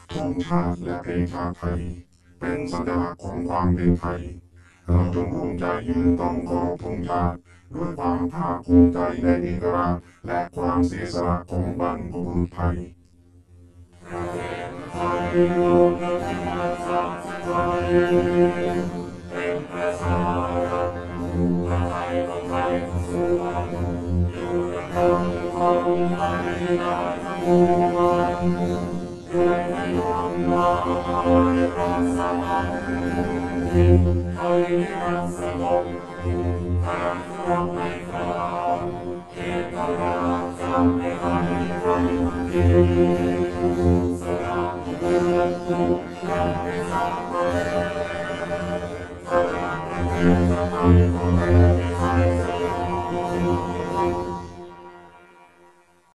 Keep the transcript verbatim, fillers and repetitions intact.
ธงชาติและเพลงชาติไทยเป็นสัญลักษณ์ของความเป็นไทยเราจงภูมิใจยืนต้องเคารพธงชาติด้วยความภาคภูมิใจในเอกลักษณ์และความเสียสละของบรรพบุรุษไทยไทยอยู่ในที่รักษาไทยเป็นประชารัฐไทยของไทยสู้กันอยู่ยังคงคงไทยได้ทั้งมวลด้วยในหลวงมารักษาไทยรักสงบพลังรักไม่ขาดเอกราชจำไม่ให้ใครทิ้ง